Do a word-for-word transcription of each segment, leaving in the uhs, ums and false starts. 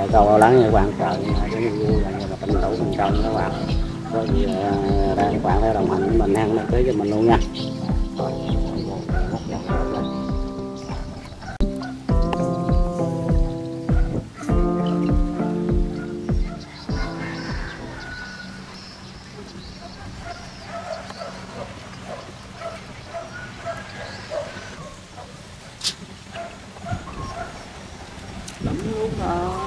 rồi câu lo lắng các bạn, trời cái vui là tranh thủ mình trồng các bạn, có gì ra các bạn phải đồng hành với mình ăn đăng ký cho mình luôn nha. Lắm luôn đó.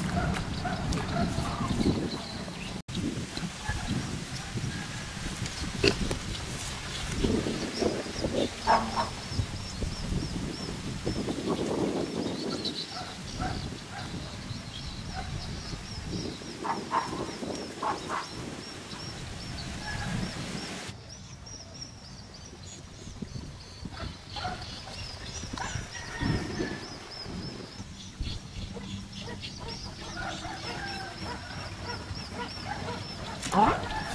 Đó.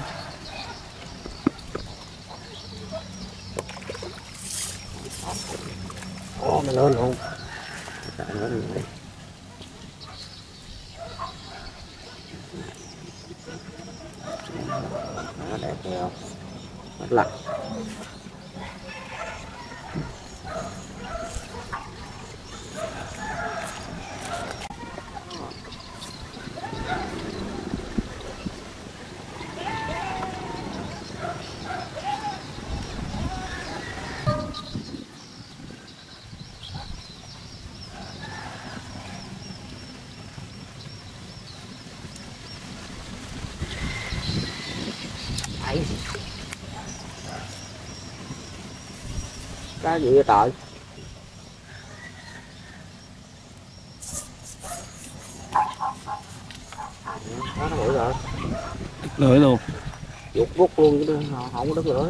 Ồ, nó lớn luôn. Trời ơi. Nó đẹp không? Rất là. Đấy. Cá gì vậy trời? Đó, nó bự rồi. Đứt lưỡi luôn. Vụt vút luôn chứ không có đứt lưỡi.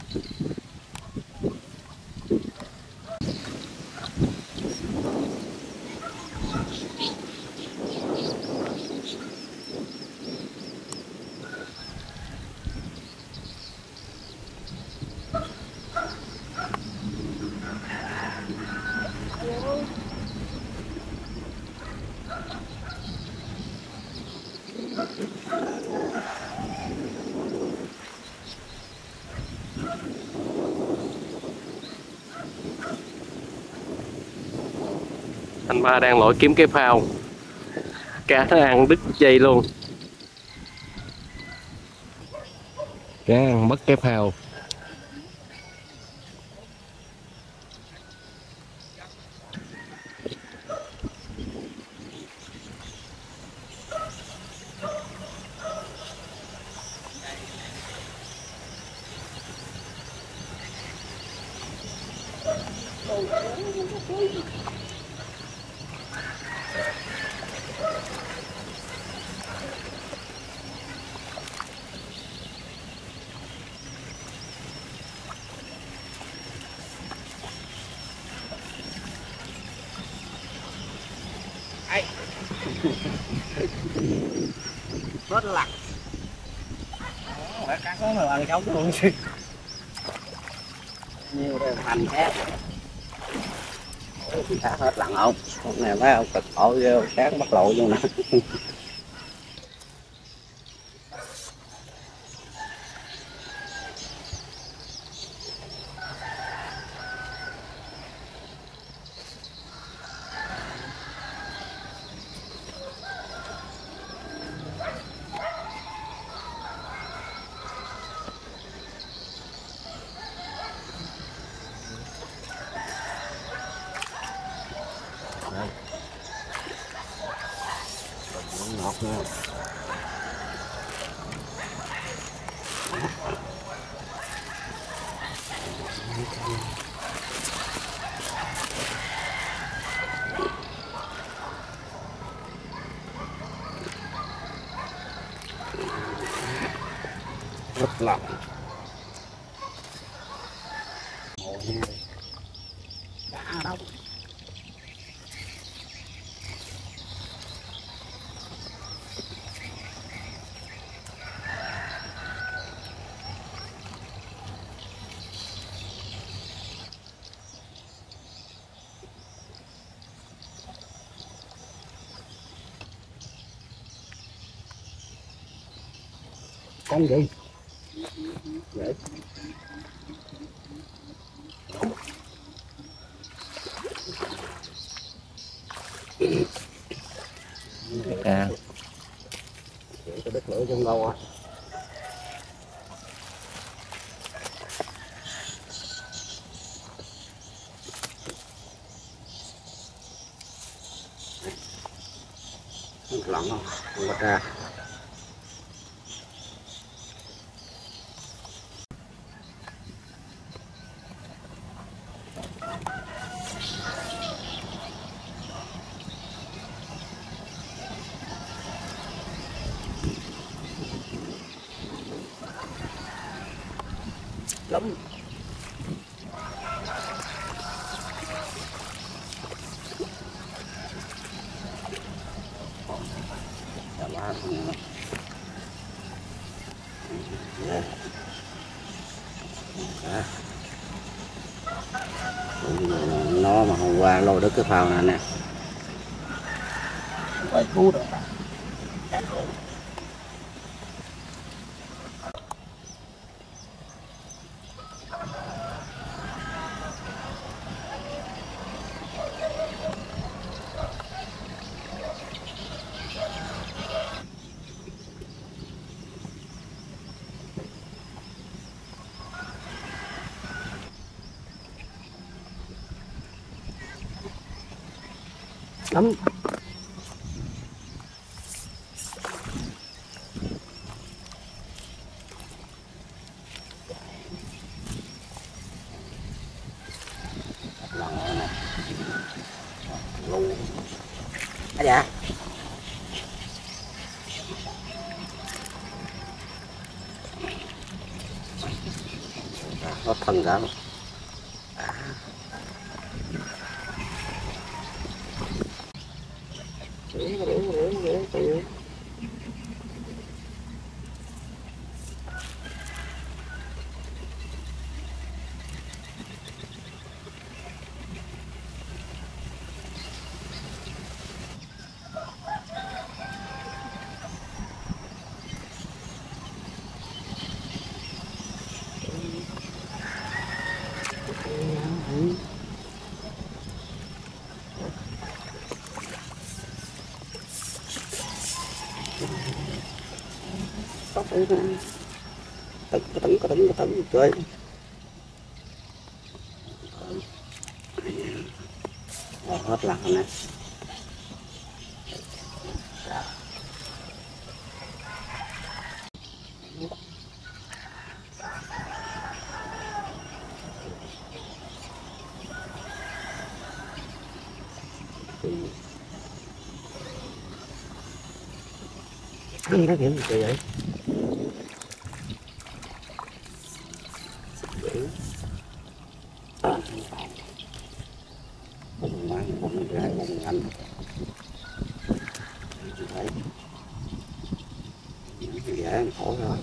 Anh ba đang lội kiếm cái phao, cá nó ăn đứt dây luôn, cá ăn mất cái phao. Hết lặt. Phải cắt nó mà ăn sống luôn chứ. Nhiều đây hành khác. Cá hết lặn không? Con này phải không? Cực khổ ghê, sáng bắt lộ luôn nè. Ngọt nha. Rất lạnh. Đã đâu. Con gì? Vậy. À. Cái đất lửa trong đâu á. Lỏng không? Không có ra. Lắm. Nó mà hôm qua lôi đứt cái phao này nè. Phải cứu được. Lắm. À dạ. Nó thân ra luôn. Tóc ấy nè. Tấn, cái tấn, cái tấn, cái tấn, cười. Rồi, hết lạc rồi nè. Cái nó kiểu gì kỳ vậy? Bụng ngoan, bụng gái, bụng anh. Đấy. Dễ ăn khổ rồi.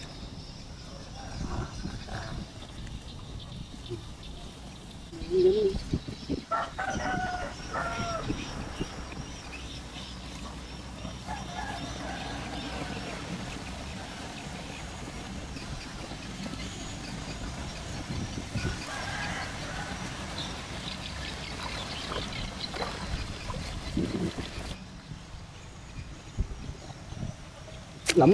Lắm.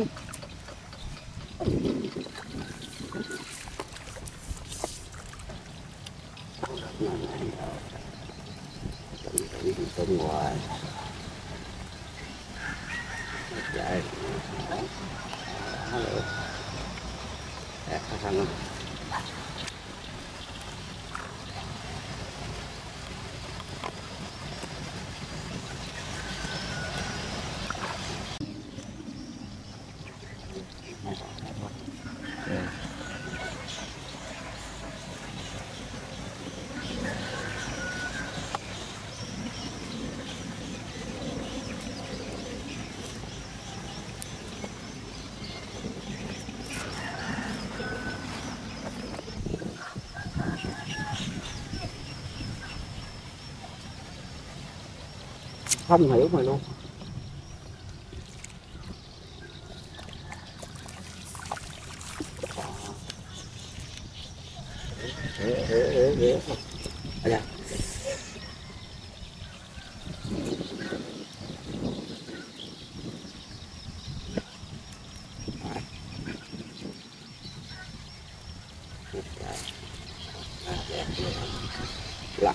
Tôm ngoài chạy hello đẹp thằng không không hiểu mày luôn. Ở đây. Lắc.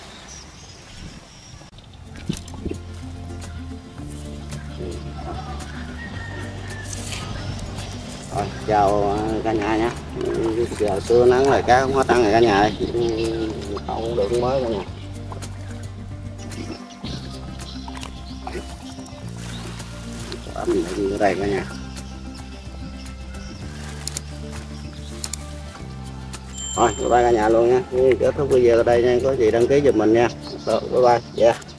Rồi, chào cả nhà nhé. Giờ xưa nắng là cá không có tăng này cả nhà ơi. Không được mới cả nhà. Mình đi ở đây cả nhà. Rồi, bye bye cả nhà luôn nha. Kết thúc video ở đây nha. Có gì đăng ký giùm mình nha. Rồi, bye bye. Yeah.